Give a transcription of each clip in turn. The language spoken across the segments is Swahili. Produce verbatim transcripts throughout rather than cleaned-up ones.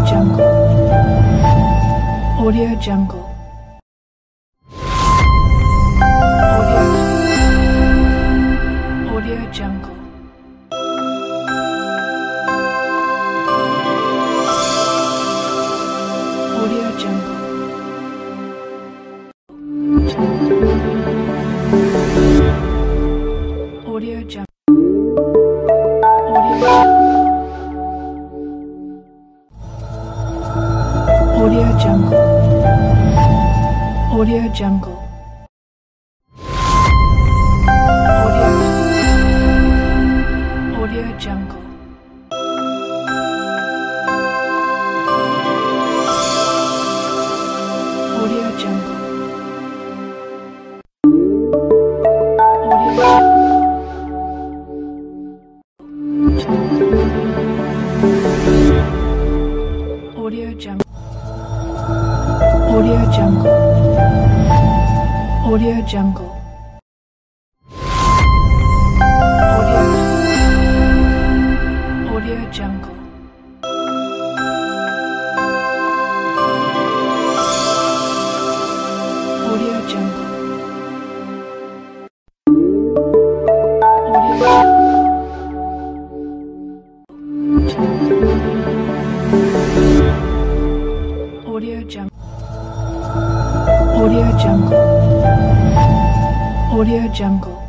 Jungle. Audio Jungle. Audio Audio Jungle. Audio Jungle. Audio Jungle. Audio Jungle. Audio Jungle. Audio Audio Jungle. Audio Jungle. Audio Jungle. Audio Jungle. Audio Jungle. Audio Audio Jungle. Audio Jungle. Audio Jungle. Audio Jungle. Audio Jungle.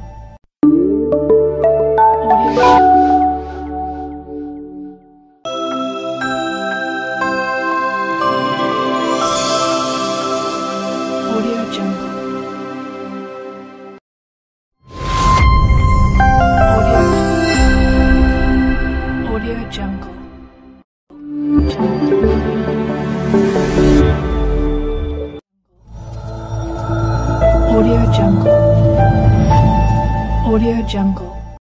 Audio Jungle. Audio Jungle. Audio Jungle. Audio Jungle.